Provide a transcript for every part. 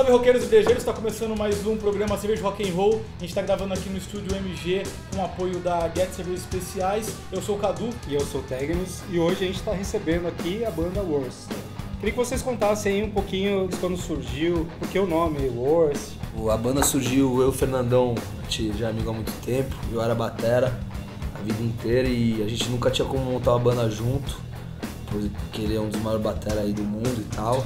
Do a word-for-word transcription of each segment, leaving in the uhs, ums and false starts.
salve roqueiros e drejeiros, está começando mais um programa Cerveja Rock and Roll. A gente está gravando aqui no estúdio M G com o apoio da Get Cervejas Especiais. Eu sou o Cadu. E eu sou o Tegnos. E hoje a gente está recebendo aqui a banda Worst. Queria que vocês contassem aí um pouquinho de quando surgiu, por que o nome Worst. A banda surgiu, eu e o Fernandão, a gente já é amigo há muito tempo, eu era batera a vida inteira e a gente nunca tinha como montar uma banda junto, porque ele é um dos maiores bateras aí do mundo e tal.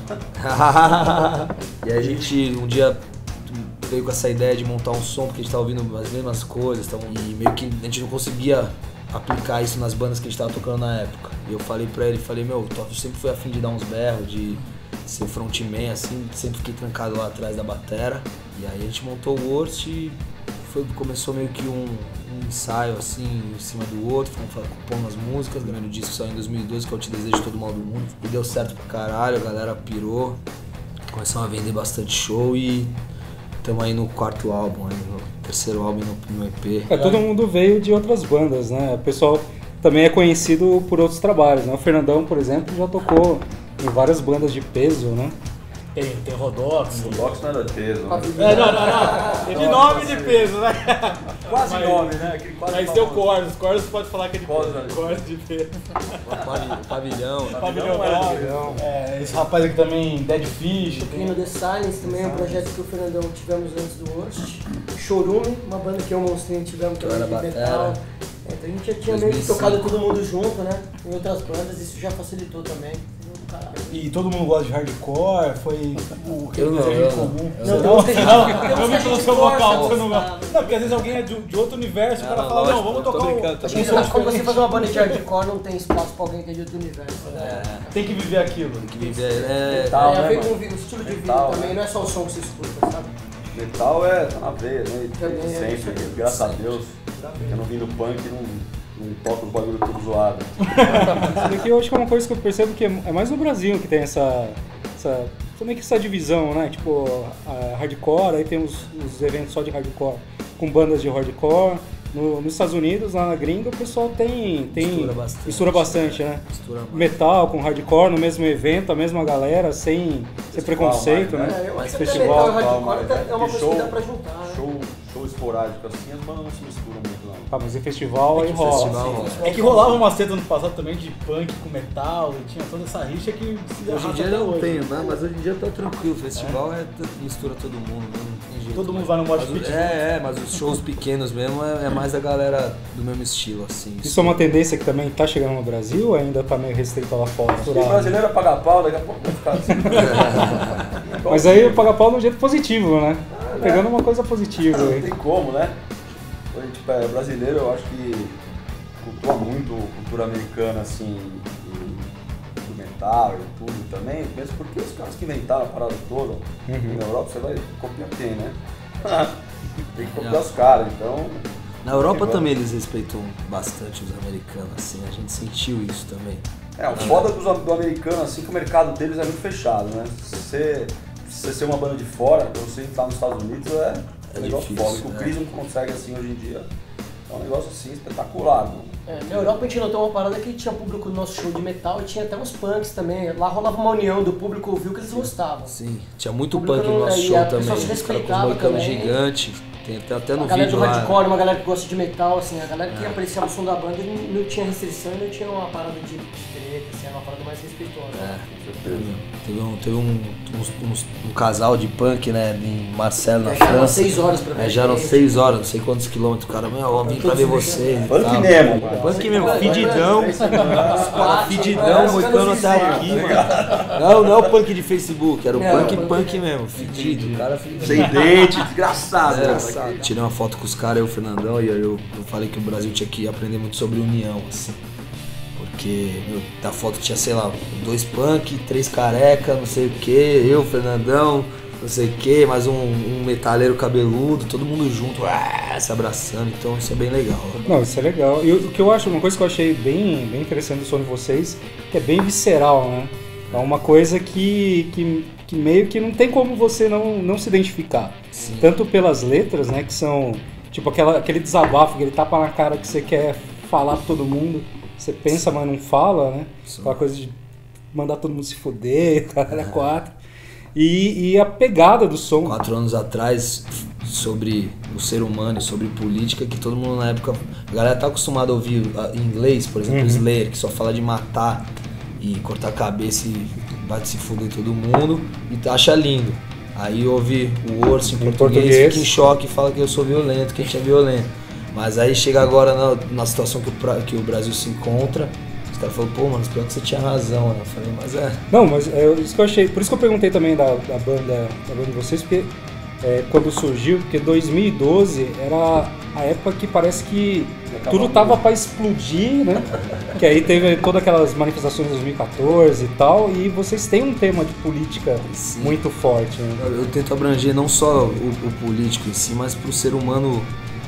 E aí a gente um dia veio com essa ideia de montar um som, porque a gente tava ouvindo as mesmas coisas, tava, e meio que a gente não conseguia aplicar isso nas bandas que a gente tava tocando na época. E eu falei pra ele, falei, meu, eu sempre fui afim de dar uns berros, de ser frontman, assim, sempre fiquei trancado lá atrás da batera. E aí a gente montou o Worst e foi, começou meio que um, um ensaio assim, em cima do outro, fomos compondo as músicas, gravando o disco saiu em dois mil e doze, que é o Te Desejo Todo Mal do Mundo. E deu certo pra caralho, a galera pirou, começamos a vender bastante show e estamos aí no quarto álbum, aí, no terceiro álbum no, no E P. É, todo mundo veio de outras bandas, né? O pessoal também é conhecido por outros trabalhos, né? O Fernandão, por exemplo, já tocou em várias bandas de peso, né? Tem, tem Rodox. Rodox não era peso, né? É, não, não, não. De nome de peso, né? Quase Mas, nome, né? Aquele quase mas tem o Corsos. Corsos pode falar que é de peso. Corsos, Corsos de peso. O pavilhão. Pavilhão Pavilhão. é, esse rapaz aqui também, Dead Fish. Toquei no The Silence também, é um projeto que o Fernandão tivemos antes do Worst. Chorume, uma banda que eu e o Monstrinho tivemos também era de batera. metal. É, então a gente já tinha meio que tocado todo mundo junto, né? Em outras bandas, isso já facilitou também. E todo mundo gosta de hardcore, foi o que Eu não, desejo eu em comum. não. Não, Não, tem uns que a gente- não, tem uns eu que vi a pelo gente seu gosta, vocal, você não gosta. gosta. Não, porque às vezes alguém é de, de outro universo, o cara Não, fala, lógico, não, vamos eu tô tocar o... brincando, tô Acho que brincando. quando você faz uma banda de hardcore, não tem espaço pra alguém que é de outro universo. Né? É, Tem que viver aquilo. tem que viver, é... Metal, É, a né, ver mano? com o estilo de vida Metal, também, né? não é só o som que você escuta, sabe? Metal é, tá na veia, né? E Também é sempre, isso. graças a Deus. Eu não vim do punk, não, não toco o bagulho todo zoado. Isso daqui eu acho que é uma coisa que eu percebo que é mais no Brasil que tem essa, essa também que essa divisão, né? Tipo, a hardcore, aí tem os, os eventos só de hardcore com bandas de hardcore. No, nos Estados Unidos, lá na gringa, o pessoal tem, tem Mistura bastante. mistura bastante, né? Mistura mais. Metal com hardcore no mesmo evento, a mesma galera, sem, sem preconceito, mais, né? É, eu Mas acho que festival, metal e hardcore mas tá- é uma que coisa show- que dá pra juntar, né? Show, show esporádico assim, as bandas não se misturam muito não. Ah, mas em festival aí rola. festival, É que rolava uma treta no passado também de punk com metal, e tinha toda essa rixa que se Hoje em arrasta dia até não hoje. tem, né? Mas hoje em dia tá tranquilo. O festival é, mistura todo mundo, né? Não tem jeito. Todo mundo Mas- vai no mosh mas o- pit. É, é, mas os shows pequenos mesmo é, é mais da galera do mesmo estilo, assim. Isso é uma tendência que também tá chegando no Brasil ou ainda tá meio restrito lá fora? Se o brasileiro é pagar pau, daqui a pouco vai ficar assim. Mas aí eu pago pau de um jeito positivo, né? Pegando uma coisa positiva Não aí. tem como, né? A gente, é, brasileiro, eu acho que cultua muito a cultura americana, assim, e- do metal e tudo também, mesmo porque os caras que inventaram a parada toda, Uhum. na Europa você vai copiar quem, né? Tem que copiar os caras, então... Na Europa Agora- também eles respeitam bastante os americanos, assim, a gente sentiu isso também. É, o foda dos, do americano, assim, que o mercado deles é muito fechado, né? Se você, se você ser uma banda de fora, pra você entrar nos Estados Unidos é, É um negócio difícil, foda. Que o é. Chris não consegue assim hoje em dia. É um negócio assim espetacular, mano. É, na Europa a gente notou uma parada que tinha público no nosso show de metal e tinha até uns punks também. Lá rolava uma união do público, ouviu que eles gostavam. Sim, tinha muito Público punk no não- nosso e show a também. pessoa se Os caras com os respeitava moicanos também. gigantes, tem até, até no A galera vídeo do lá. hardcore, uma galera que gosta de metal, assim, a galera que apreciava o som da banda não, não tinha restrição e não tinha uma parada de treta, assim, era uma parada mais respeitosa. É. Teve, um, teve um, uns- uns- um casal de punk, né, em Marseille, na É, já eram França. seis horas pra ver É, já eram gente. seis horas, não sei quantos quilômetros. O cara, meu, ó, vim pra ver vocês. e Punk tal. mesmo, mano. Punk mesmo, Vai, vai, fedidão. Quatro, Fedidão, vai, moicano vai, até vai, aqui, mano. Não, não é o punk de Facebook, era o Não, punk, punk punk mesmo, fedido. O cara fedido. Sem dente, desgraçado. É, né? sabe? Tirei uma foto com os caras, eu e o Fernandão, e aí eu, eu falei que o Brasil tinha que aprender muito sobre união, assim. Porque meu, da foto tinha, sei lá, dois punk, três careca, não sei o que, eu, Fernandão, não sei o que, mais um, um metaleiro cabeludo, todo mundo junto, ué, se abraçando, então isso é bem legal. Não, isso é legal. E o o que eu acho, uma coisa que eu achei bem, bem interessante do som de vocês, que é bem visceral, né? É uma coisa que, que, que meio que não tem como você não, não se identificar. Sim. Tanto pelas letras, né, que são tipo aquela, aquele desabafo, aquele tapa na cara que você quer falar pra todo mundo, você pensa, mas não fala, né? Sim. Aquela coisa de mandar todo mundo se foder, caralho, é quatro. E, e a pegada do som. Quatro anos atrás, sobre o ser humano e sobre política, que todo mundo na época... A galera tá acostumada a ouvir em inglês, por exemplo, Uhum. Slayer, que só fala de matar e cortar a cabeça e bate se fuder em todo mundo, e acha lindo. Aí ouve o Orso em, Em português, português. fica em choque e fala que eu sou violento, que a gente é violento. Mas aí chega agora na, na situação que o, pra- que o Brasil se encontra, os caras falam, pô, mano, pior que você tinha razão, né? Eu falei, mas é... Não, mas é isso que eu achei. Por isso que eu perguntei também da, da banda da banda de vocês, porque é, quando surgiu, porque dois mil e doze era a época que parece que tudo tava pra explodir, né? Que aí teve todas aquelas manifestações de dois mil e quatorze e tal, e vocês têm um tema de política Sim. muito forte, né? Eu, eu tento abranger não só o, o político em si, mas pro ser humano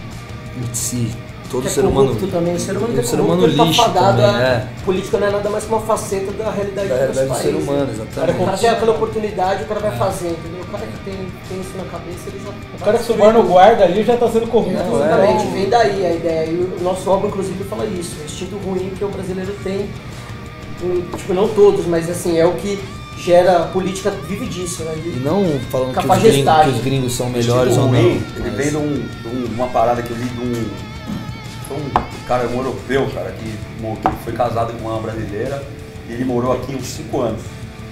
em si. Todo Que é ser humano. corrupto também. O ser humano, o que é ser corrupto, humano ele tá lixo fadado também, a- é. Política não é nada mais que uma faceta da realidade Da do nosso realidade do país. ser humano, né? exatamente. O cara tem aquela oportunidade, o cara vai fazer, entendeu? O cara que tem, tem isso na cabeça, ele já... O cara que suborna o guarda ali já tá sendo corrupto. Não, é. Exatamente, vem daí a ideia. E o nosso álbum, inclusive, fala isso. O instinto ruim que o brasileiro tem, um, tipo, não todos, mas assim, é o que gera política, vive disso, né? E De- não falando que os, Capagestagem. gringos, que os gringos são melhores Instinto ou não. ruim, ele mas- vem de, um, de um- uma parada que eu li de um, de um cara, um europeu, cara, que, mo- que foi casado com uma brasileira e ele morou aqui uns cinco anos.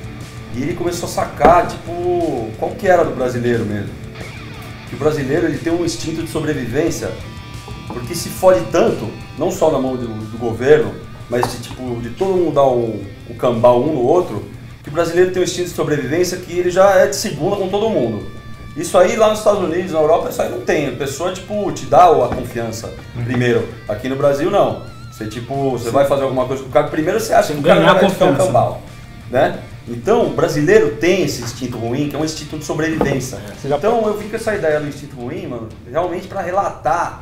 E ele começou a sacar, tipo, qual que era do brasileiro mesmo. Que o brasileiro, ele tem um instinto de sobrevivência, porque se fode tanto, não só na mão do, do governo, mas de, tipo, de todo mundo dar o, o cambal um no outro, que o brasileiro tem um instinto de sobrevivência que ele já é de segunda com todo mundo. Isso aí lá nos Estados Unidos, na Europa, isso aí não tem. A pessoa, tipo, te dá a confiança primeiro. Aqui no Brasil, não. Você, tipo, você vai fazer alguma coisa com o cara, primeiro você acha que o cara Ganhar vai te dar um confiança. cambal, né? Então, o brasileiro tem esse instinto ruim, que é um instinto de sobrevivência. Você já- Então, eu vim com essa ideia do instinto ruim, mano, realmente pra relatar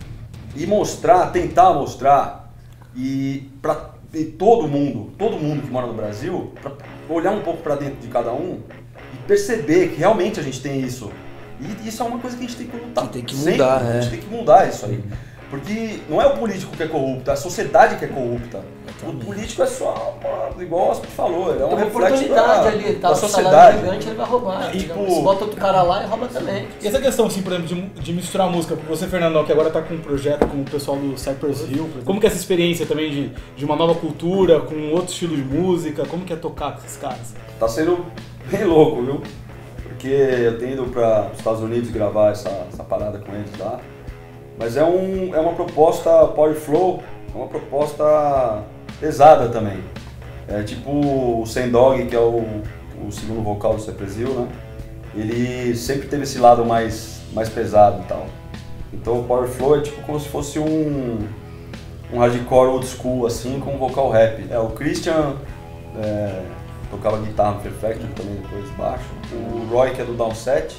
e mostrar, tentar mostrar, e pra e todo mundo, todo mundo que mora no Brasil, pra olhar um pouco pra dentro de cada um e perceber que realmente a gente tem isso. E isso é uma coisa que a gente tem que lutar. Que tem que sempre, mudar, A gente é. tem que mudar isso aí. Porque não é o político que é corrupto, é a sociedade que é corrupta. O político é só, mano, igual o Hospital falou, ele é um Tem uma reflexo oportunidade da, ali, tá? da O salário sociedade. gigante, ele vai roubar. E, digamos. tipo, Se bota outro cara lá e rouba também. E essa questão, assim, por exemplo, de, de misturar música, você, Fernandão, que agora tá com um projeto com o pessoal do Cypress Hill, como que é essa experiência também de, de uma nova cultura, com outro estilo de música, como que é tocar com esses caras? Tá sendo bem louco, viu? Porque eu tenho ido para os Estados Unidos gravar essa, essa parada com eles lá. Mas é, um, é uma proposta Power Flow, é uma proposta pesada também. É tipo o Sendog, que é o, o segundo vocal do Cypress Hill, né? Ele sempre teve esse lado mais, mais pesado e tal. Então o Power Flow é tipo como se fosse um, um hardcore old school, assim, com um vocal rap. É, o Christian é, tocava guitarra no Fear Factory também, depois baixo. O Roy, que é do Downset,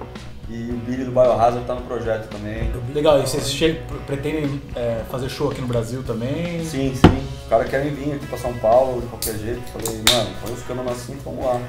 e o Billy do Biohazard tá no projeto também. Legal, e vocês che- pretendem é, fazer show aqui no Brasil também? Sim, sim. Os caras querem vir aqui pra São Paulo de qualquer jeito. Falei, mano, põe os câmeras assim, vamos lá.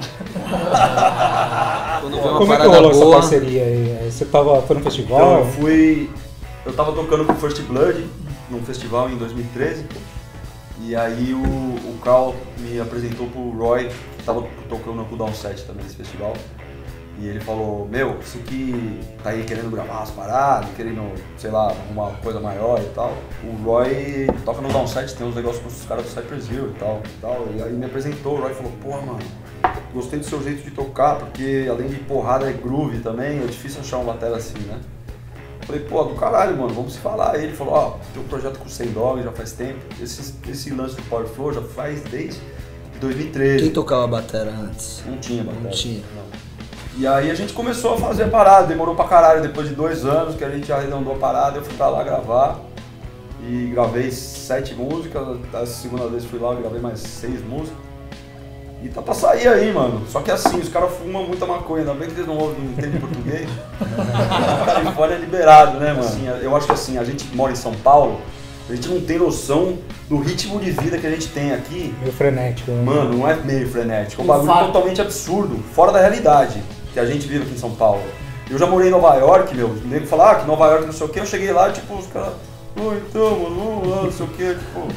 Quando vê uma Como é que parada rolou essa boa, parceria aí? Você tava, foi no Então festival? eu fui. Eu tava tocando com o First Blood num festival em dois mil e treze. E aí o, o Carl me apresentou pro Roy, que tava tocando no Downset também nesse festival. E ele falou, meu, você que tá aí querendo gravar umas paradas, querendo, sei lá, uma coisa maior e tal. O Roy toca no Downset, tem uns negócios com os caras do Cypress Hill e tal, e tal. E aí me apresentou, o Roy falou, porra, mano, gostei do seu jeito de tocar, porque além de porrada é groove também, é difícil achar um batera assim, né? Falei, pô, do caralho, mano, vamos se falar. Aí ele falou, ó, oh, tem um projeto com o Sendog já faz tempo, esse, esse lance do Power Flow já faz desde dois mil e treze. quem tocava batera antes? Não tinha batera. Não tinha. Não. E aí a gente começou a fazer a parada, demorou pra caralho, depois de dois anos que a gente arredondou a parada, eu fui pra lá gravar e gravei sete músicas, a segunda vez fui lá e gravei mais seis músicas. E tá pra sair aí, mano. Só que assim, os caras fumam muita maconha, ainda bem que eles não ouvem, não entendem português. A Califórnia é liberado, né, mano? Assim, eu acho que assim, a gente mora em São Paulo, a gente não tem noção do ritmo de vida que a gente tem aqui. Meio frenético. né? Mano, não é meio frenético, é um bagulho Fato. totalmente absurdo, fora da realidade que a gente vive aqui em São Paulo. Eu já morei em Nova York, meu, o nego fala, ah, que Nova York não sei o que, eu cheguei lá, tipo, os caras, Pô, então, mano, vamos lá, não sei o que, tipo.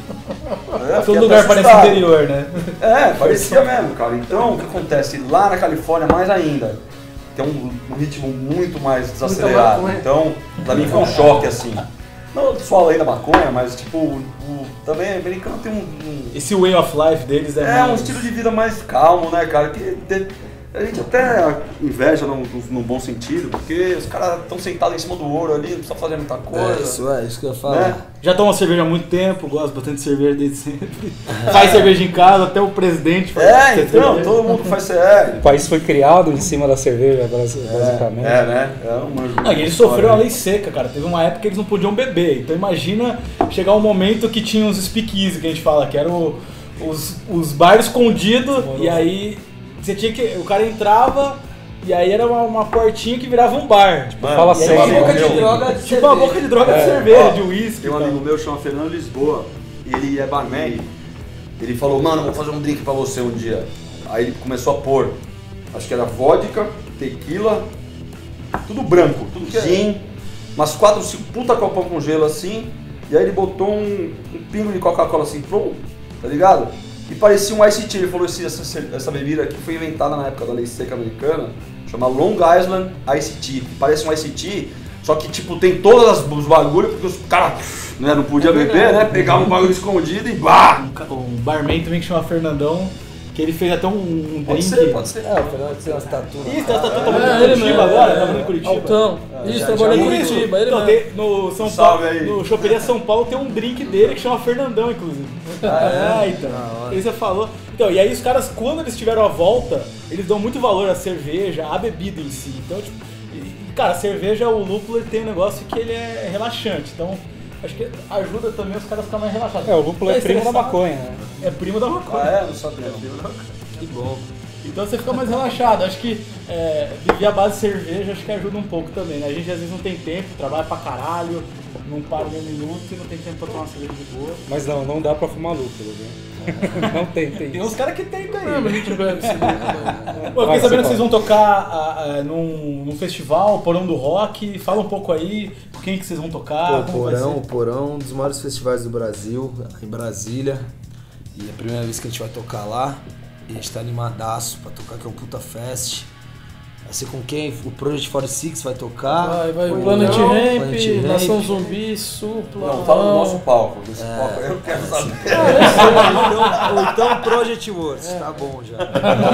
É, Todo lugar parece interior, né? É, parecia mesmo, cara. Então, o que acontece? Lá na Califórnia, mais ainda, tem um, um ritmo muito mais desacelerado. Muito Então, pra mim foi um choque, assim. Não só além da maconha, mas, tipo, o, o, também o americano tem um, um... Esse way of life deles é É, mais... um estilo de vida mais calmo, né, cara? Que de, a gente até inveja num, num bom sentido, porque os caras estão sentados em cima do ouro ali, não precisa fazer muita coisa. É, isso é, isso que eu ia falar. Né? Já tomam cerveja há muito tempo, gosto bastante de cerveja desde sempre. Faz cerveja em casa, até o presidente faz É, cerveja. então, todo mundo faz C R. O país foi criado em cima da cerveja, basicamente. É, né? É uma Ah, e eles sofreram a lei seca, cara. Teve uma época que eles não podiam beber. Então imagina chegar um momento que tinha os speakeasy, que a gente fala, que eram os, os bares escondidos, e aí você tinha que. O cara entrava e aí era uma, uma portinha que virava um bar. Tipo, Mano, fala e aí sério. Uma boca de Meu, droga de tipo uma boca de droga de cerveja, de uísque. Tem um amigo meu chama Fernando Lisboa, e ele é barman. Ele falou, mano, vou fazer um drink pra você um dia. Aí ele começou a pôr, acho que era vodka, tequila, tudo branco, tudo gin, umas quatro, cinco puta copão com gelo assim, e aí ele botou um, um pingo de Coca-Cola assim, pronto, tá ligado? E parecia um Ice Tea. Ele falou assim, essa, essa bebida aqui foi inventada na época da lei seca americana, chama Long Island Ice Tea. Parece um Ice Tea, só que tipo tem todos os bagulhos, porque os caras né, não podiam beber, né? Pegavam um bagulho escondido e bah! Um barman também que chama Fernandão, que ele fez até um, um Pode drink. ser, pode ser. É, o Fernando tem umas tatuas. Isso, tá, tá, tá, tá É, em ele Curitiba mesmo. agora? Tá em Curitiba? Altão. Isso, já- trabalha já- em Curitiba. Ele Então, mesmo. tem- no São Salve Paulo, aí. no Choperia São Paulo tem um drink dele que chama Fernandão, inclusive. Ah, é? então. Da hora. Ele já falou. Então, e aí os caras, quando eles tiveram a volta, eles dão muito valor à cerveja, à bebida em si. Então, tipo, e, cara, a cerveja, o lúpulo, ele tem um negócio que ele é relaxante. Então, acho que ajuda também os caras a ficarem mais relaxados. É, o lúpulo é Tá primo da estressado. maconha, né? É primo da maconha. Ah, é? Não sabia. Que bom. Então você fica mais relaxado. Acho que é, viver a base de cerveja acho que ajuda um pouco também, né? A gente às vezes não tem tempo, trabalha pra caralho, não para nem um minuto e não tem tempo pra tomar uma cerveja de boa. Mas não, não dá pra fumar lúpulo, viu? Não tem, tem. Tem uns caras que tem daí. Ah, mas a né? gente bebe sim. Pô, eu Vai, fiquei sabendo você que vocês vão tocar ah, ah, num, num festival, Porão do Rock. Fala um pouco aí, com quem que vocês vão tocar, Pô, o como vai Porão, ser. o Porão, um dos maiores festivais do Brasil, em Brasília. E é a primeira vez que a gente vai tocar lá. E a gente tá animadaço pra tocar, que é um puta fest. Vai ser com quem? O Project quarenta e seis vai tocar. Vai, vai. Foi Planet não, Ramp, Planet Ramp. Nação Zumbi, Supla. Não, fala do nosso palco, desse palco. Eu quero saber. Ou então Project Works, tá bom já.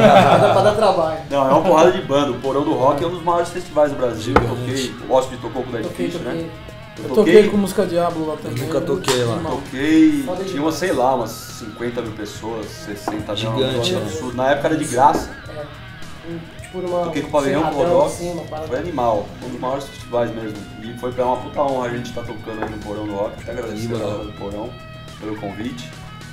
Dá pra dar trabalho. Não, é uma porrada de banda. O Porão do Rock é um dos maiores festivais do Brasil. Eu toquei, o Hóspede tocou com o Dead Toquei, Fish, né? toquei. Eu toquei com música Diablo lá também. nunca toquei lá. Irmão. Toquei, Foda tinha umas, sei lá, umas cinquenta mil pessoas, sessenta mil, um Gigante, negócio né? absurdo. Na época era de graça. É. Um, tipo numa. Toquei com o Pavilhão cerradão Codó. assim, uma parada. Foi animal, um dos maiores festivais mesmo. E foi pra uma puta honra a gente estar tocando aí no Porão do Rock. Até agradecer a galera do Porão pelo convite.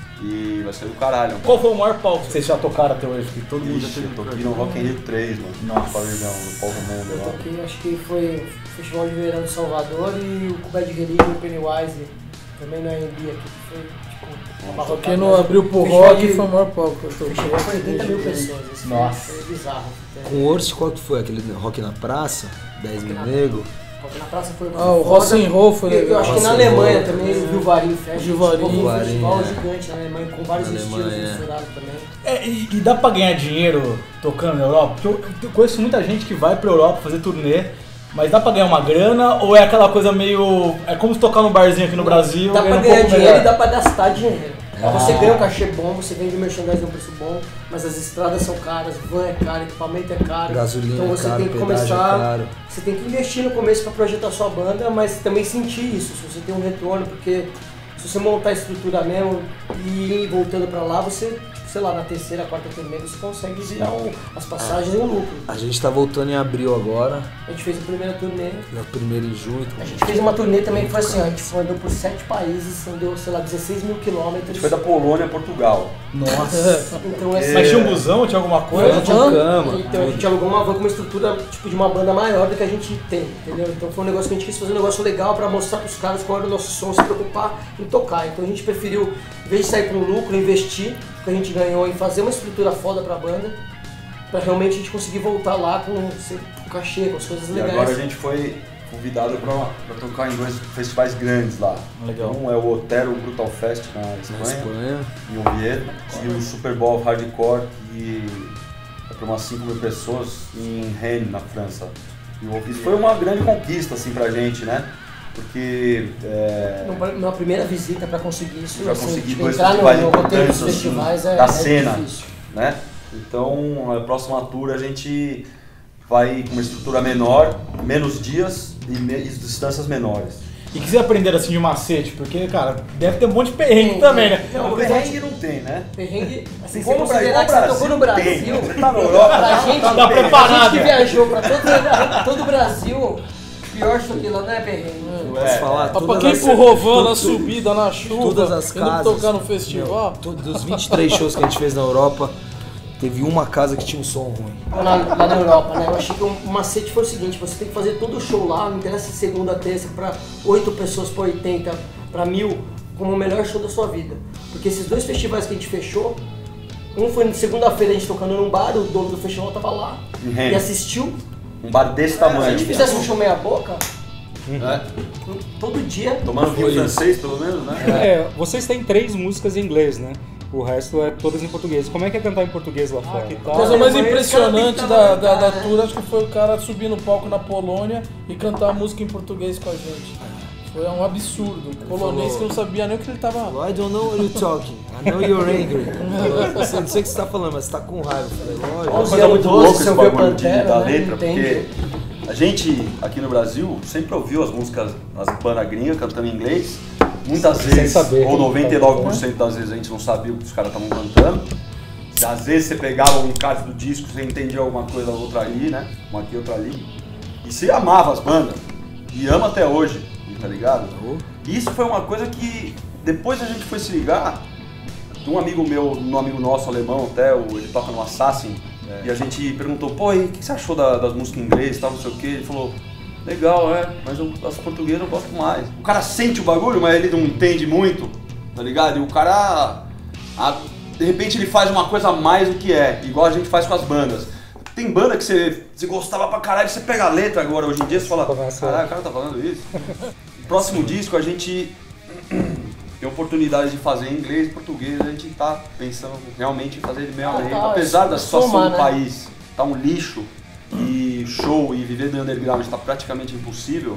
E vai ser do caralho. Qual foi o maior palco que vocês já tocaram até hoje? Que todo mundo já Ixi, teve eu toquei no Rock in Rio três, mano. Nossa. No pavilhão, no palco mundo Eu lá. toquei, acho que foi o Festival de Verão de Salvador e o Bad Religion e o Pennywise também na A M B aqui, que foi tipo uma Toquei no Abril por Rock e foi o maior palco que eu toquei. Festival foi oitenta mil pessoas, assim, Nossa. foi bizarro. Com o Orst, qual que foi? Aquele Rock na Praça? dez mil nego? Rock na praça foi Ah, o foda. Rock and Roll foi Eu- Eu legal. acho que na Rock and Alemanha Roll, também, o Vivarinho Fest. Vivarinho. Foi um Vivarinho, festival é. gigante na Alemanha, com vários Na estilos Alemanha, é. misturados também. É, e, e dá pra ganhar dinheiro tocando na Europa? Porque eu, eu conheço muita gente que vai pra Europa fazer turnê, mas dá pra ganhar uma grana ou é aquela coisa meio. É como se tocar num barzinho aqui no Brasil? Dá pra ganhando um ganhar pouco dinheiro melhor. e dá pra gastar dinheiro. Ah. Você ganha um cachê bom, você vende merchandising a um preço bom, mas as estradas são caras, van é caro, equipamento é caro. Gasolina então é você caro, tem que pedágio é começar. caro. Você tem que investir no começo pra projetar sua banda, mas também sentir isso, se você tem um retorno, porque se você montar a estrutura mesmo e ir voltando pra lá, você, sei lá, na terceira, quarta turnê, você consegue virar um- as passagens e um lucro. A gente tá voltando em abril agora, A gente fez a primeira turnê. no primeiro em junho. A gente fez uma turnê também que foi assim, ó, a gente foi- andou por sete países, andou, sei lá, dezesseis mil A quilômetros. gente foi da Polônia a Portugal. Nossa. Então, assim, Mas tinha um busão, tinha alguma coisa? Foi, Tinha aham. cama. Então a gente alugou uma van com uma estrutura tipo de uma banda maior do que a gente tem, entendeu? Então foi um negócio que a gente quis fazer um negócio legal pra mostrar pros caras qual era o nosso som, se preocupar em tocar. Então a gente preferiu, em vez de sair com lucro, investir o que a gente ganhou em fazer uma estrutura foda pra banda, pra realmente a gente conseguir voltar lá com, com cachê, com as coisas E legais. agora a gente foi convidado pra, pra tocar em dois festivais grandes lá. Legal. Um é o Otero Brutal Fest na Espanha, Na Espanha. em Oviedo, e o Super Bowl Hardcore, que é para umas cinco mil pessoas, em Rennes, na França. E o- isso foi uma grande conquista assim, pra gente, né? Porque é, Não, Na primeira visita pra conseguir isso, pra assim, conseguir tipo, dois entrar no, festivais no roteiro dos importantes, festivais assim, é, da é cena. difícil. né? Então, a próxima tour a gente vai com uma estrutura menor, menos dias e, me- e distâncias menores. E que você aprenderam assim de macete? Porque, cara, deve ter um monte de perrengue também, né? Não, o perrengue não tem, né? Perrengue, assim, se Igual no considerar que Brasil, você tocou no Brasil Brasil, tem. Você tá na Europa, pra gente, tá a preparado, gente que né? viajou pra todo, todo o Brasil, pior show de lá não é perrengue. Posso falar? Mas pra Todas quem as- empurrou van na tu- subida, na chuva, todas as indo casas, tocar no festival. Todos dos vinte e três shows que a gente fez na Europa, teve uma casa que tinha um som ruim. Lá, lá na Europa, né? Eu achei que o um macete foi o seguinte, você tem que fazer todo o show lá, não interessa se segunda, terça, pra oito pessoas, pra oitenta, pra mil, como o melhor show da sua vida. Porque esses dois festivais que a gente fechou, um foi na segunda-feira a gente tocando num bar, o dono do festival tava lá Em e Rennes. assistiu. Um bar desse Se a tamanho. gente fizesse um show meia boca, né? todo dia, Tomando vinho francês, pelo menos, né? É, vocês têm três músicas em inglês, né? O resto é todas em português. Como é que é cantar em português lá fora? A coisa mais mas impressionante os caras da, têm que da, da trabalhar, tour, acho que foi o cara subir no palco na Polônia e cantar música em português com a gente. Foi um absurdo. O polonês que não sabia nem o que ele tava... I don't know what you're talking. I know you're angry. Eu sei- não sei o que você tá falando, mas você tá com raiva. Eu falei, É uma lógico. onze coisa anos, muito doze, louca você esse ouviu bagulho de, Pantera, da né? letra, Entende. porque a gente aqui no Brasil sempre ouviu as músicas nas bandas gringas cantando em inglês. Muitas Sem vezes, saber ou quem noventa e nove por cento das vezes a gente não sabia o que os caras estavam cantando. Às vezes você pegava um encarte do disco, você entendia alguma coisa outra ali, né? Uma aqui, outra ali. E você amava as bandas. E ama até hoje, tá ligado? E isso foi uma coisa que depois a gente foi se ligar. Um amigo meu, um amigo nosso alemão até, o- ele toca no Assassin, e a gente perguntou, pô, e o que você achou da- das músicas em inglês e tal, não sei o que. Ele falou, legal, é, mas eu, as portuguesas eu gosto mais. O cara sente o bagulho, mas ele não entende muito, tá ligado? E o cara, a- de repente ele faz uma coisa a mais do que é, igual a gente faz com as bandas. Tem banda que você, você gostava pra caralho, você pega a letra agora, hoje em dia você fala, Começa- caralho, o cara tá falando isso. Próximo disco a gente tem oportunidade de fazer em inglês e português, a gente tá pensando realmente em fazer ele meio a Ah, meio. tá, Apesar da situação somar, do né? país tá um lixo e show e viver do underground tá praticamente impossível,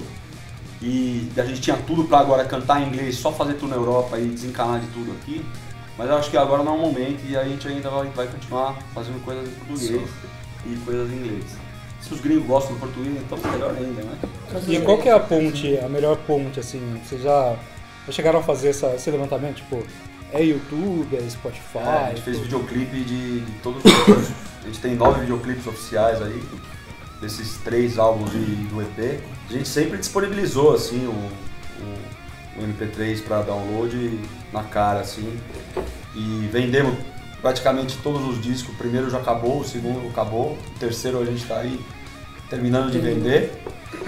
e a gente tinha tudo pra agora cantar em inglês, só fazer tudo na Europa e desencanar de tudo aqui, mas eu acho que agora não é o momento e a gente ainda vai, vai continuar fazendo coisas em português e coisas em inglês. Se os gringos gostam do português, então melhor ainda, né? E qual que é a ponte, a melhor ponte, assim? Vocês já, já chegaram a fazer essa, esse levantamento? Tipo, é YouTube, é Spotify? É, a gente fez tudo? videoclipe de, de todos os. A gente tem nove videoclipes oficiais aí, desses três álbuns e do E P. A gente sempre disponibilizou assim o, o, o M P três para download na cara, assim. E vendemos praticamente todos os discos. O primeiro já acabou, o segundo acabou, o terceiro a gente está aí terminando de vender.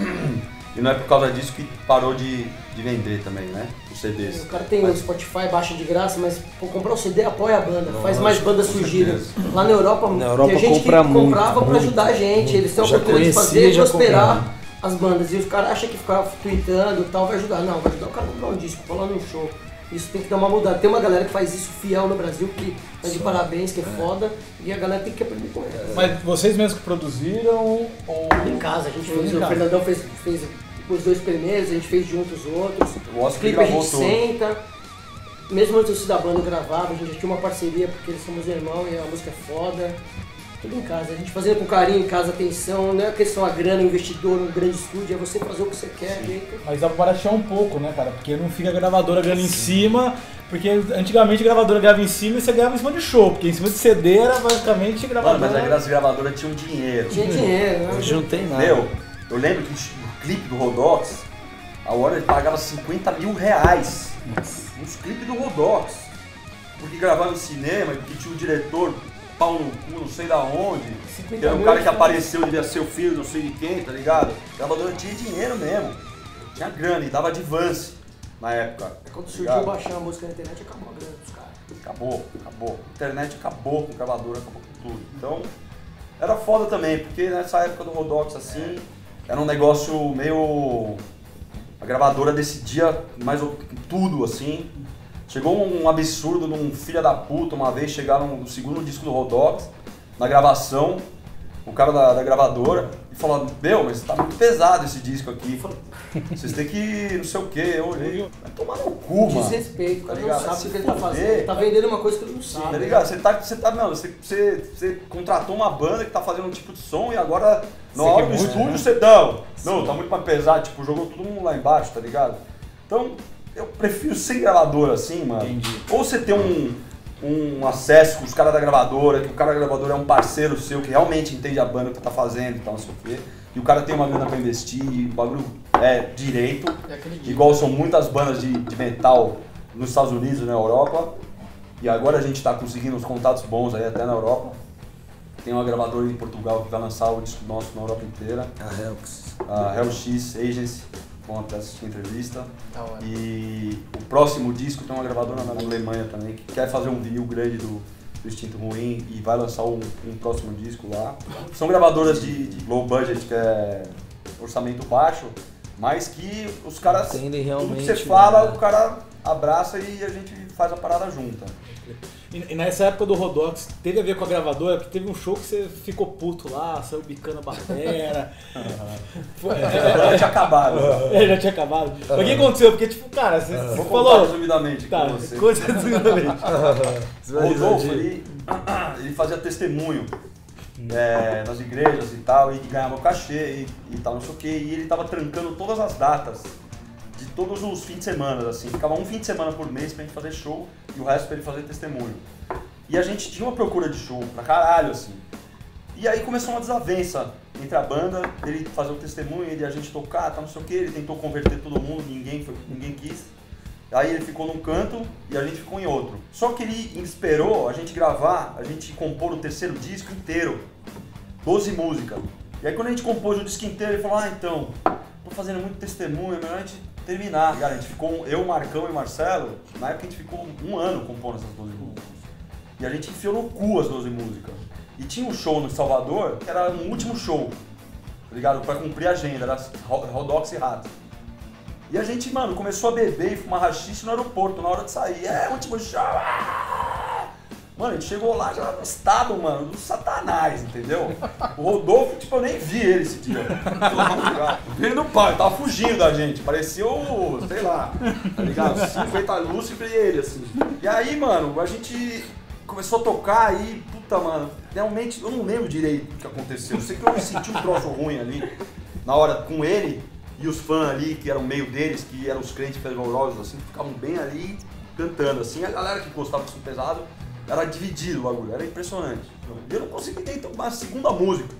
E não é por causa disso que parou de, de vender também, né? Os C Ds. O cara tem o Spotify, baixa de graça, mas pô, comprar o C D apoia a banda, faz Lógico, mais bandas com surgirem. certeza. Lá na Europa, Na Europa tem gente compra que muito, comprava pra muito, ajudar a gente, eles têm a Já oportunidade de conhecia, fazer e já prosperar comprava. as bandas. E os caras acham que ficar tweetando e tal vai ajudar. Não, vai ajudar o cara a comprar um disco, colar num show. Isso tem que dar uma mudada. Tem uma galera que faz isso fiel no Brasil, que tá de parabéns, que é foda, e a galera tem que aprender com ela. Mas vocês mesmos que produziram ou... Em casa, a gente Em fez, o casa. Fernandão fez, fez os dois primeiros, a gente fez junto os outros. O Oscar Clipe a gravou gente tudo. senta, mesmo antes de eu da banda eu gravava, a gente já tinha uma parceria porque eles somos irmãos e a música é foda. Tudo em casa, a gente fazia com carinho, em casa, atenção, não é questão a grana, o investidor, um grande estúdio, é você fazer o que você quer, jeito. Mas dá pra baratear um pouco, né, cara? Porque não fica a gravadora ganhando em cima, porque antigamente a gravadora ganhava em cima e você ganhava em cima de show, porque em cima de C D era basicamente Mano, gravadora. mas as gravadoras tinham dinheiro. Tinha dinheiro, né? Hoje não tem nada. Meu, eu lembro que no clipe do Rodox, a Warner pagava cinquenta mil reais nos clipes do Rodox. Porque gravava em cinema, porque tinha o diretor, pau no cu, não sei da onde. Que era um cara que apareceu, devia ser o filho, não sei de quem, tá ligado? A gravadora tinha dinheiro mesmo. Tinha grana e dava advance na época. Quando tá surgiu ligado? baixar a música na internet, acabou a grana dos caras. Acabou, acabou. A internet acabou com gravadora, acabou com tudo. Então, era foda também, porque nessa época do Rodox, assim, era um negócio meio... A gravadora decidia mais ou- tudo, assim. Chegou um absurdo de um filho da puta, uma vez chegaram no segundo disco do Rodox, na gravação, o cara da, da gravadora, e falou, meu, mas tá muito pesado esse disco aqui. Vocês têm que não sei o que, eu olhei. Vai tomar no cu, mano. Desrespeito, o cara Tá não ligado? sabe Se o que ele tá fuder. fazendo. Ele tá vendendo uma coisa que ele não sabe. Tá ligado? Você tá, você tá, não, você, você, você contratou uma banda que tá fazendo um tipo de som e agora na hora do estúdio você não. Não, tá muito mais pesado, tipo, jogou todo mundo lá embaixo, tá ligado? Então, eu prefiro sem gravadora assim, mano. Entendi. Ou você ter um, um acesso com os caras da gravadora, que o cara da gravadora é um parceiro seu que realmente entende a banda que você tá fazendo e tal, não sei o quê. E o cara tem uma grana pra investir, e o bagulho é direito. É aquele dia. Igual são muitas bandas de, de metal nos Estados Unidos e na Europa. E agora a gente está conseguindo uns contatos bons aí até na Europa. Tem uma gravadora em Portugal que vai lançar o disco nosso na Europa inteira. A Helx. A Hell X Agency, vão até assistir a entrevista. Da hora. E o próximo disco tem uma gravadora na Alemanha também que quer fazer um vinil grande do, do Instinto Ruim e vai lançar um, um próximo disco lá. São gravadoras de, de low budget, que é orçamento baixo, mas que os caras, Entendem tudo que realmente, você fala, né? o cara abraça e a gente faz a parada junta. E, e nessa época do Rodox, teve a ver com a gravadora, porque teve um show que você ficou puto lá, saiu bicando a batera. Foi- Já tinha acabado. É, já tinha acabado. Mas o que aconteceu? Porque, tipo, cara, você, você Vou contar falou... resumidamente Tá, com você. conta resumidamente. O Rodolfo, ele, ele fazia testemunho é, nas igrejas e tal, e ganhava o cachê e, e tal, não sei o que, e ele tava trancando todas as datas de todos os fins de semana, assim, ficava um fim de semana por mês pra gente fazer show e o resto pra ele fazer testemunho. E a gente tinha uma procura de show pra caralho, assim. E aí começou uma desavença entre a banda, ele fazer o testemunho, ele a gente tocar, tal, não sei o que, ele tentou converter todo mundo, ninguém, foi, ninguém quis. Aí ele ficou num canto e a gente ficou em outro. Só que ele esperou a gente gravar, a gente compor o terceiro disco inteiro, doze músicas. E aí quando a gente compôs o disco inteiro, ele falou, ah, então, tô fazendo muito testemunho, é melhor a gente terminar. Cara, a gente ficou, eu, Marcão e Marcelo, na época a gente ficou um ano compondo essas doze músicas. E a gente enfiou no cu as doze músicas. E tinha um show no Salvador, que era um último show, tá ligado? Pra cumprir a agenda, era Rodox e Rato. E a gente, mano, começou a beber e fumar rachixe no aeroporto, na hora de sair. É, último show! ah! Mano, a gente chegou lá já no estado, mano, do satanás, entendeu? O Rodolfo, tipo, eu nem vi ele esse dia. Veio no pau, ele tava fugindo da gente. Parecia o, sei lá, tá ligado? cinquenta Lúcifer e ele, assim. E aí, mano, a gente começou a tocar e, puta, mano, realmente, eu não lembro direito o que aconteceu. Eu sei que eu me senti um troço ruim ali, na hora, com ele. E os fãs ali, que eram meio deles, que eram os crentes fervorosos, assim, ficavam bem ali cantando, assim. A galera que gostava de som pesado era dividido o bagulho, era impressionante. E eu não consegui nem tomar a segunda música.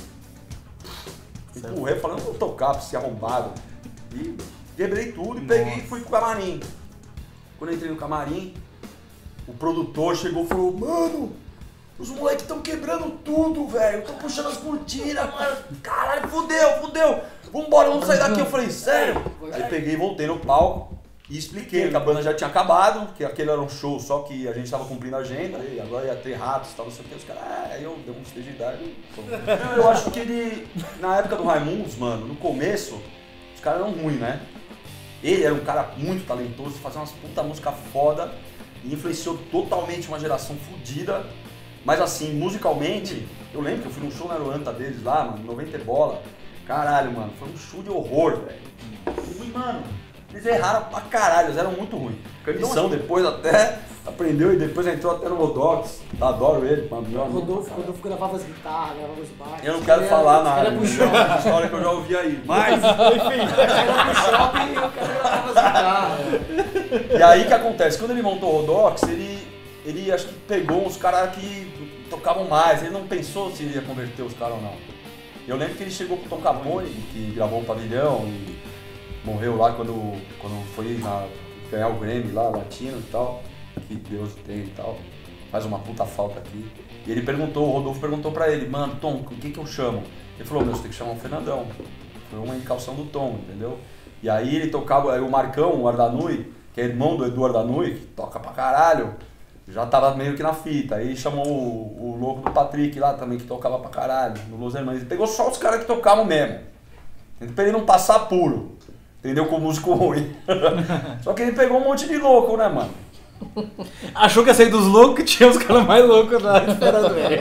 Empurrei, falando, não vou tocar pra ser arrombado. E quebrei tudo e peguei e fui pro camarim. Quando eu entrei no camarim, o produtor chegou e falou, mano, os moleques estão quebrando tudo, velho. Estão puxando as cortinas, mano. Caralho, fudeu, fudeu. Vambora, vamos sair daqui. Eu falei, sério? Aí peguei e voltei no palco e expliquei que a banda já tinha acabado, que aquele era um show só que a gente tava cumprindo a agenda, e agora ia ter ratos e tal, não sei o que. Os caras, é, aí eu dei uns frigidade. Eu acho que ele, na época do Raimundos, mano, no começo, os caras eram ruins, né? Ele era um cara muito talentoso, fazia umas puta música foda e influenciou totalmente uma geração fodida. Mas assim, musicalmente, eu lembro que eu fui num show na Aruanta deles lá, mano, noventa bola. Caralho, mano, foi um show de horror, velho. E, mano, eles erraram pra caralho, eles eram muito ruins. Canição depois até aprendeu e depois entrou até no Rodox. Adoro ele, mano. Meu amigo. Rodolfo, Rodolfo gravava as guitarras, gravava os baixos. Eu não quero Ele falar era- nada, Era pro né? shopping. É uma história que eu já ouvi aí. Mas, Era pro shopping e o cara gravava as guitarras. e aí o que acontece? Quando ele montou o Rodox, ele, ele acho que pegou uns caras que tocavam mais. Ele não pensou se ele ia converter os caras ou não. Eu lembro que ele chegou pro Tom Capone, que gravou o Pavilhão e morreu lá quando, quando foi na, ganhar o Grammy lá, latino e tal, que Deus tem e tal, faz uma puta falta aqui. E ele perguntou, o Rodolfo perguntou pra ele, mano, Tom, o que que eu chamo? Ele falou, meu, você tem que chamar o Fernandão. Foi uma indicação do Tom, entendeu? E aí ele tocava, aí o Marcão, o Ardanui, que é irmão do Edu Ardanui, que toca pra caralho, já tava meio que na fita. Aí chamou o, o louco do Patrick lá também, que tocava pra caralho, no Los Hermanos. Ele pegou só os caras que tocavam mesmo. pra ele não passar puro, entendeu? Com o músico ruim. Só que ele pegou um monte de louco, né, mano? Achou que ia sair dos loucos, que tinha os caras mais loucos na espera dele.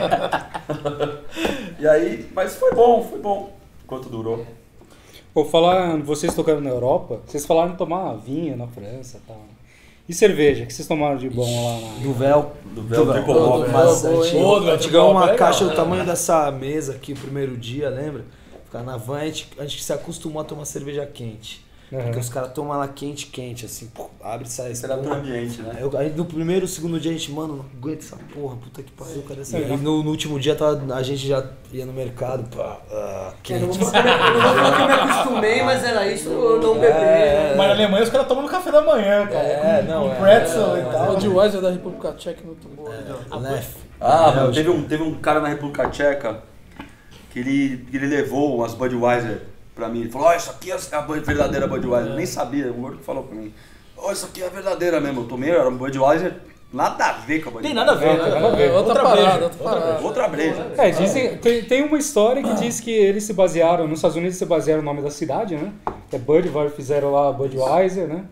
E aí, mas foi bom, foi bom. Quanto durou? Vou falar, vocês tocando na Europa, vocês falaram de tomar vinho na França e tal. E cerveja, que vocês tomaram de bom lá na... Do véu. Do véu, Do triple véu. hop, Mas né? a gente, Ô, do a gente Triple ganhou Hop é uma legal, caixa do né? tamanho dessa mesa aqui o primeiro dia, lembra? Ficar na van, a gente, a gente se acostumou a tomar cerveja quente. Uhum. Porque os caras tomam lá quente, quente, assim, pô, abre e sai. Temperatura ambiente, né? Eu, aí no primeiro, segundo dia a gente, mano, não aguento essa porra, puta que pariu, cara. Assim, É. e no, no último dia tava, a gente já ia no mercado, pá, ah, Eu não quente. vou falar que eu não vou falar que eu me acostumei, mas era isso, eu não beber. É, Mas na Alemanha os caras tomam no café da manhã, cara. É, com, não, com é, pretzel é, e é, tal. O Budweiser da República Tcheca é muito bom. Lef. Ah, É, mano, eu teve um, teve um cara na República Tcheca que ele, que ele levou umas Budweiser pra mim. Ele falou, ó, isso aqui é a verdadeira Budweiser. Eu nem sabia, o gordo que falou pra mim. Ó, isso aqui é a verdadeira mesmo. Eu tomei, era uma Budweiser, nada a ver com a Budweiser. Tem nada a ver, Não, né? tem nada a ver. É outra, Outra parada, breja, outra outra parada. Outra breja. É, dizem, tem, tem uma história que diz que eles se basearam, nos Estados Unidos se basearam no nome da cidade, né? Que é Budweiser, fizeram lá Budweiser, né?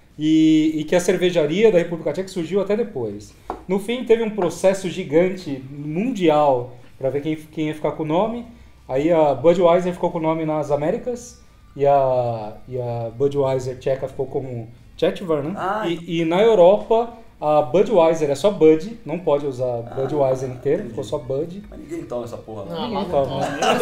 E, e que a cervejaria da República Tcheca surgiu até depois. No fim, teve um processo gigante mundial para ver quem, quem ia ficar com o nome. Aí a Budweiser ficou com o nome nas Américas e a, e a Budweiser tcheca ficou como Tchetvar, né? Ah. E, e na Europa, a Budweiser é só Bud, não pode usar Budweiser inteira, ficou só Bud. Mas ninguém toma essa porra, não. Não, Ninguém lá toma.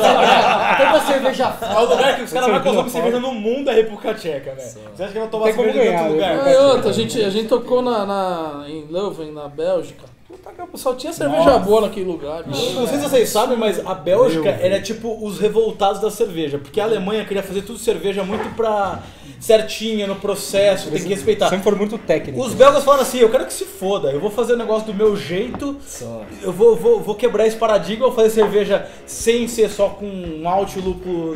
Tanta cerveja É o lugar que os caras mais Cerveja consomem cerveja no mundo da República Tcheca, né? Você acha que vai tomar Tem como cerveja em ganhar, outro lugar? né? Ah, e outra, a gente, a gente tocou na, na, em Leuven, na Bélgica. Puta que o pessoal tinha cerveja Nossa. boa naquele lugar. bicho. Não sei se vocês sabem, mas a Bélgica era tipo os revoltados da cerveja. Porque a Alemanha queria fazer tudo cerveja muito pra certinha no processo, tem que respeitar. Sempre foram muito técnicos. Os belgas falaram assim, eu quero que se foda, eu vou fazer o negócio do meu jeito, eu vou, vou, vou quebrar esse paradigma, vou fazer cerveja sem ser só com malte, lúpulo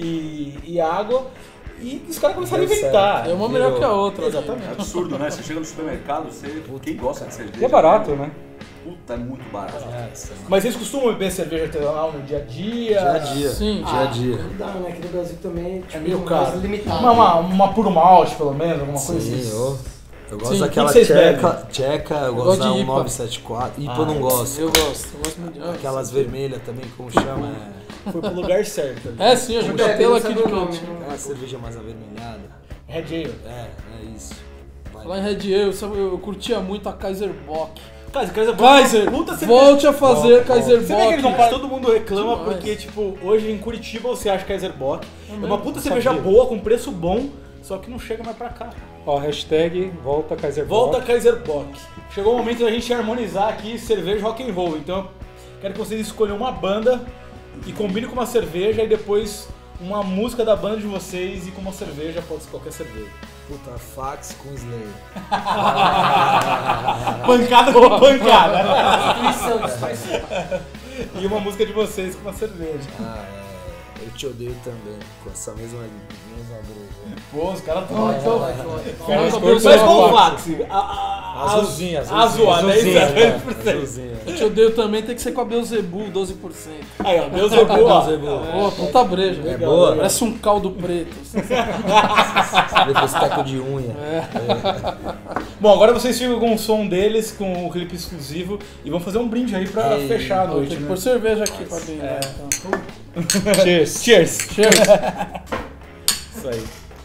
e, e água. E os caras começaram a Deu inventar. É uma melhor que a outra. Exatamente. É absurdo, né? Você chega no supermercado, você... quem gosta de cerveja... E é barato, né? Puta, é muito barato. Mas eles costumam beber cerveja artesanal no dia a dia? Dia a dia. Sim. Dia a dia. Não dá, né? Aqui no Brasil também tipo, É meio mais caro. limitado. Uma, uma, uma puro malte, pelo menos, alguma coisa Sim, assim. eu, eu gosto Sim, daquela o que que vocês tcheca, tcheca, eu gosto gosto da de I P A. nove sete quatro. I P A eu Ah, não gosto. Eu gosto, eu gosto muito de Aquelas vermelhas também, como chama? É, Foi pro lugar certo. É sim, eu joguei a tela aqui de nome. canto. aquela cerveja mais avermelhada. Red Ale. É, é isso. Vai. Lá em Red Ale, sabe, eu curtia muito a Kaiser Bock. Cara, Kaiser Kaiser, puta cerveja. volte a fazer Kaiser Você vê que eles não Bock. param, todo mundo reclama Demais. porque, tipo, hoje em Curitiba você acha Kaiser Bock. É uma puta Não cerveja sabia. boa, com preço bom, só que não chega mais pra cá. Ó, hashtag volta Kaiser Volta Bock. Kaiser Bock. Chegou o momento da gente harmonizar aqui cerveja rock and roll. Então, eu quero que vocês escolham uma banda e combinem com uma cerveja e depois uma música da banda de vocês e com uma cerveja, pode ser qualquer cerveja. Puta, fax com Slayer. Pancada com pancada. Destruição, destruição. E uma música de vocês com uma cerveja. Ah, é. Eu te odeio também, com essa mesma, mesma breja. Pô, os caras Pode, estão. pode, pode. Fernando Mas Cabelo Mas Só com o Flax. Flax. A, a, a, Azulzinha, a zoada, é isso? azulzinha, é tá, cem por cento. azulzinha. Eu te odeio também, tem que ser com a Beuzebu, doze por cento. Aí, ó, Deus é boa. Pô, puta breja. É boa? Parece um caldo preto. Depois teco de unha. Bom, agora vocês ficam com o som deles, com o clipe exclusivo, e vão fazer um brinde aí pra Ei, fechar a Tem noite, que né? pôr cerveja aqui pra brindar. Então. Cheers. Cheers! Cheers. Isso aí.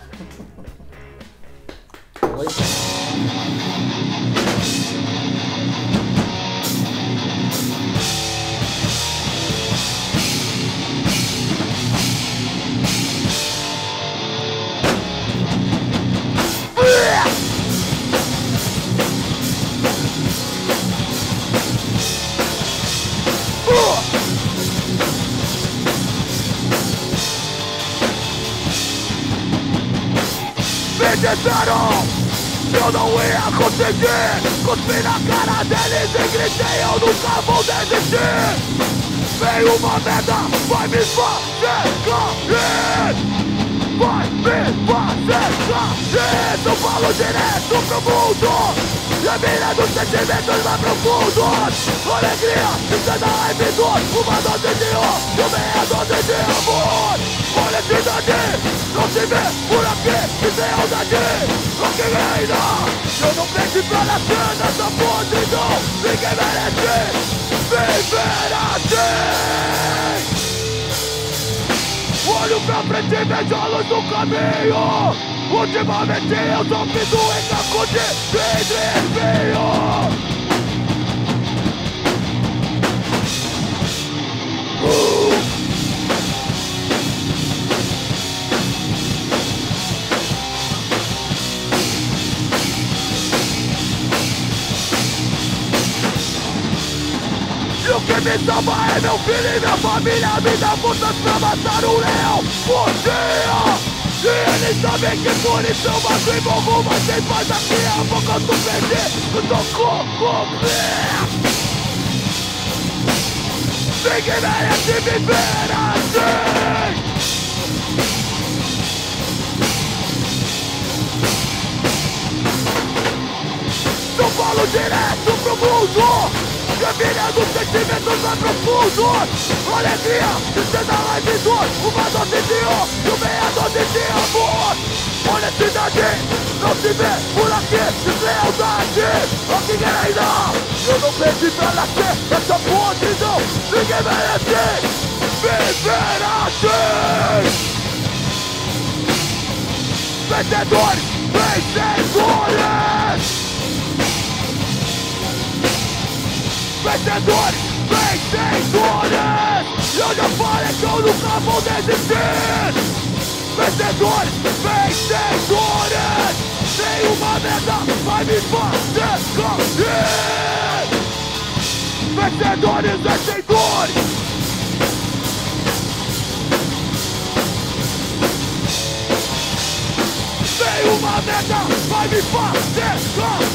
Me tentaram, eu não ia conseguir. Cuspi na cara deles e gritei, eu nunca vou desistir. Veio uma merda, vai me fazer cair. Vai me fazer cair. Eu falo direto pro mundo, Revirando os sentimentos mais profundos. Alegria, sustenta a dor. Uma dose de ódio, meia dose de amor. Honestidade, não se vê por aqui. Deslealdade, não que reina. Eu não cresci pra nascer nessa posição. Ninguém merece viver assim. Olho pra frente e vejo a luz do caminho. Ultimamente eu só piso em caco de vidro e espinho. uh. E o que me salva é meu filho e minha família. Me dá forças pra matar o leão por dia. E eles sabem que punição mas em morro. Mas quem faz aqui a boca do perdi. Eu tô com ninguém merece viver assim. Eu falo direto pro mundo. Revirando os sentimentos mais profundos. Alegria, tristeza, raiva e dor. Uma dose de ódio, meia dose de amor. Honestidade, não se vê por aqui. Deslealdade, aqui reina. Eu não cresci pra nascer nessa posição. Ninguém merece viver assim. Vencedores, vencedores. Vencedores, vencedores. Eu já falei que eu nunca vou desistir. Vencedores, vencedores. Nenhuma merda vai me fazer cair. Vencedores, vencedores. Nenhuma merda vai me fazer cair.